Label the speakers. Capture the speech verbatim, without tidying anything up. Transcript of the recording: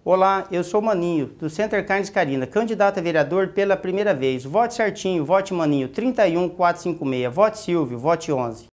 Speaker 1: Olá, eu sou Maninho, do Center Carnes Carina, candidato a vereador pela primeira vez. Vote certinho, vote Maninho, trinta e um, quatrocentos e cinquenta e seis, vote Silvio, vote onze.